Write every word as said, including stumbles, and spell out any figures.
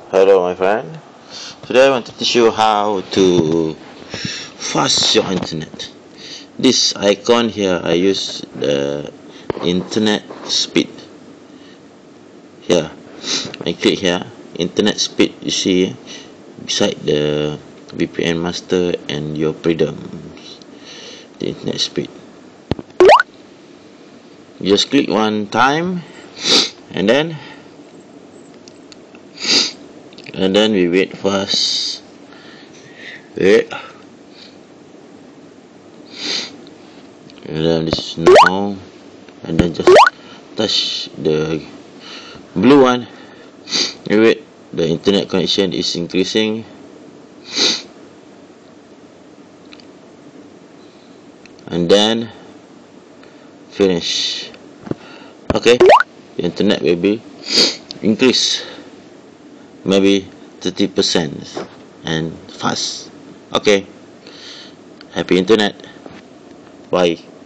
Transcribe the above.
Hello my friend, today I want to teach you how to fast your internet. This icon here, I use the internet speed. Here, I click here, internet speed, you see beside the V P N master and your freedom, the internet speed. Just click one time and then and then we wait first. Wait. And then this no, and then just touch the blue one. You wait. The internet connection is increasing. And then finish. Okay, the internet will be increase maybe thirty percent and fast. Okay, happy internet. Bye.